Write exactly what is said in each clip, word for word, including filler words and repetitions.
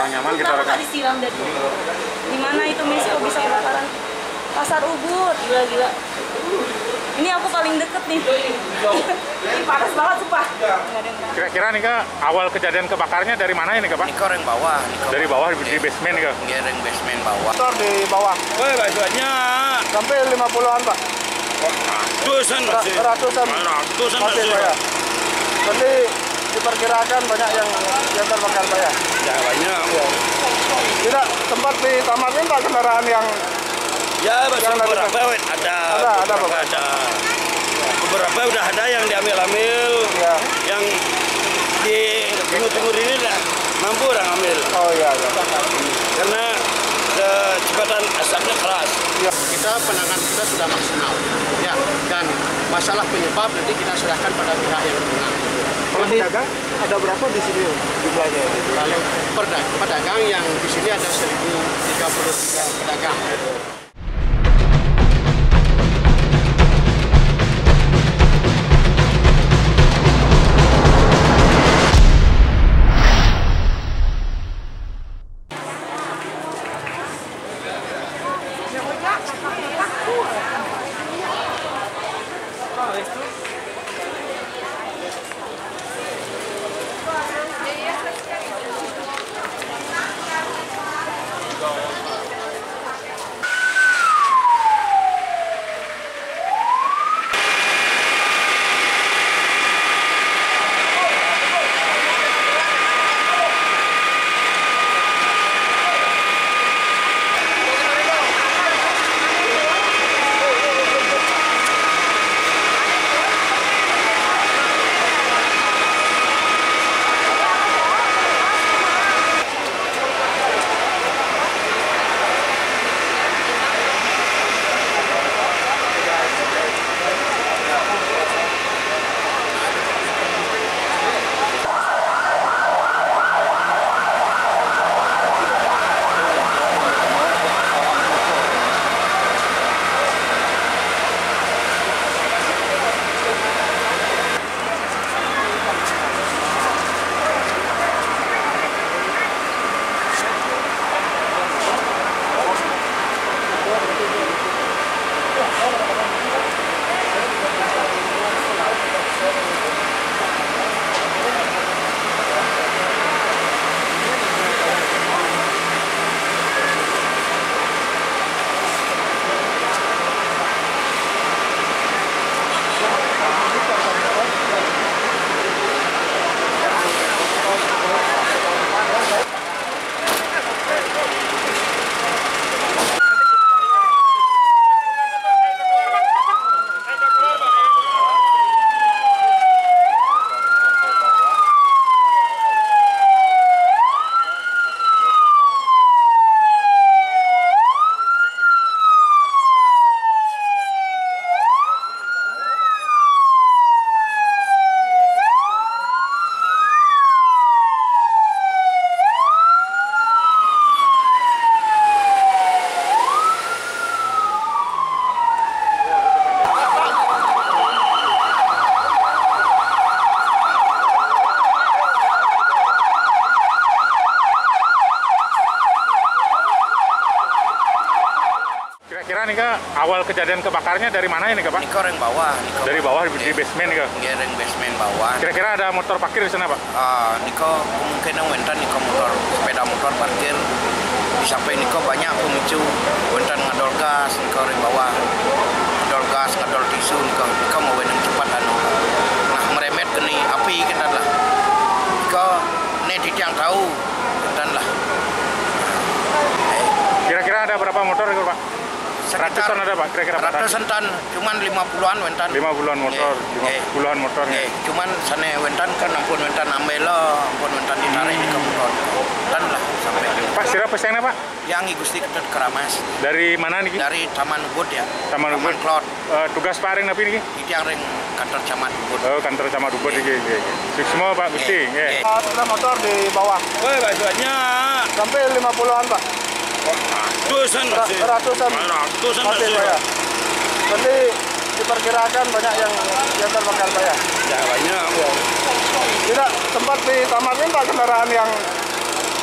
nyaman kita Kenapa rekam. nggak disiram dari dulu? Di mana itu Miss kok bisa kebakaran? Pasar Ubud, gila-gila. Ini aku paling deket nih. Ini panas banget sumpah. Kira-kira nih Kak, awal kejadian kebakarnya dari mana ini Kak Pak? Ini koreng bawah. Niko. Dari bawah di basement nih Kak? Gereng basement bawah. Motor di bawah. Woi, banyak. Sampai lima puluhan Pak. Ratusan masih. Ratusan. Ratusan masih Pak ya. Jadi diperkirakan banyak yang yang terbakar Pak ya. Ya banyak. Ya. Tidak sempat ditamatin Pak kendaraan yang Ya, yang beberapa lalu- ada. Ada, ada, beberapa Pak. ada. Beberapa udah ada yang diambil-ambil. ya. Yang di timur-timur ini lah mampu orang ambil. Oh iya, iya. Karena kecepatan asapnya keras. Ya. Kita penanganan kita sudah maksimal, ya. Dan masalah penyebab nanti kita serahkan pada pihak yang berwenang. Kalau pedagang ada berapa di sini jumlahnya? Kalau perda- pedagang yang di sini ada seribu tiga puluh tiga pedagang. Kira-kira nih Kak, awal kejadian kebakarnya dari mana ini Kak Pak? Ini koreng bawah. Niko. Dari bawah di di basement nih Kak? Gereng basement bawah. Kira-kira ada motor parkir di sana Pak? Ah, Niko kemungkinan wentan Niko motor sepeda motor parkir. Sampai Niko banyak pemicu wentan ngadol gas Niko ring bawah. Ngadol gas, ngadol tisu Niko. Niko mau wenang cepat anu. Nah meremet keni api kita lah. Niko nedit yang tahu wentan lah. Eh, Kira-kira ada berapa motor itu Pak? sekitar Ratusan ada Pak, kira-kira Pak? ratusan tan, cuman lima puluhan wentan. lima puluhan motor, Nggih, lima nggih. puluhan motor Nggih, nih. cuman sana wentan kan ampun wentan ambil lah, ampun wentan ditarik di kemudian dan lah sampai Pak, siapa pesennya Pak? yang Gusti Ketut Keramas Dari mana nih? dari Taman Ubud ya. Taman Ubud. Klot. Eh, tugas Pak Aring tapi nih? Itu yang ring kantor Camat Ubud. Oh, kantor Camat Ubud Nggih. iki. Sukses semua Pak Gusti. Nggih, Nggih. nggih. Sepeda motor di bawah. Woi, banyak. Sampai lima puluhan Pak. Ratusan masih. Ratusan. Ratusan masih masih. Pak ya. Jadi diperkirakan banyak yang yang terbakar Pak ya. Ya banyak. Ya. Tidak sempat ditamatin Pak kendaraan yang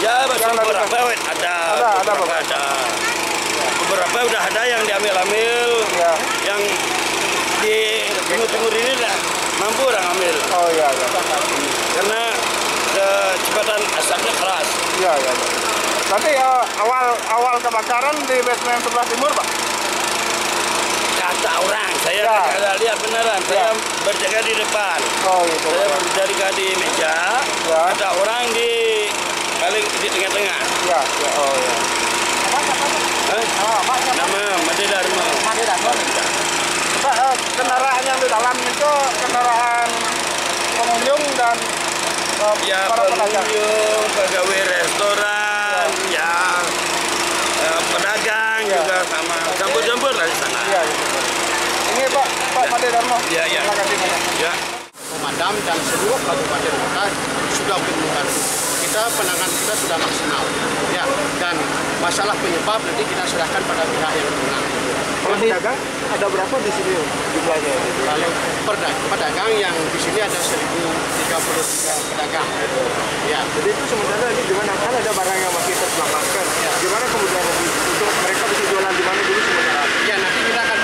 Ya, Yang dari beberapa ada, Ada, ada, beberapa Bapak. ada. Beberapa udah ada yang diambil-ambil, Ya. yang di timur-timur ini lah mampu orang ambil. Oh iya, iya. Karena kecepatan asapnya keras. Iya, iya. iya. Berarti eh, awal awal kebakaran di basement sebelah timur, Pak? Kata orang, saya Ya. nggak lihat beneran. Saya Ya. berjaga di depan. Oh gitu. Saya berjaga di meja. Ya. Ada orang di paling di tengah-tengah. Iya, iya. Oh iya. Hah? Nama Made Dharma. Pak, eh, kendaraan yang di dalam itu kendaraan pengunjung dan eh, Ya, para pedagang. pengunjung, pegawai restoran, ya, eh, pedagang Ya. juga sama campur-campur lah di sana. Iya, gitu. Ini Pak, Pak Made Darmo. Iya, iya. Silakan dimana. Ya. Pemadam dan seluruh kabupaten kota sudah optimal. Kita penanganan kita sudah maksimal, ya. Dan masalah penyebab nanti kita serahkan pada pihak yang berwenang. Kalau pedagang ada berapa di sini jumlahnya? Kalau perda- pedagang yang di sini ada seribu tiga puluh tiga pedagang, ya. Jadi itu sementara ini gimana? Kan ada barang yang masih terselamatkan. Gimana kemudian untuk mereka bisa jualan di mana dulu sementara? Ya nanti kita akan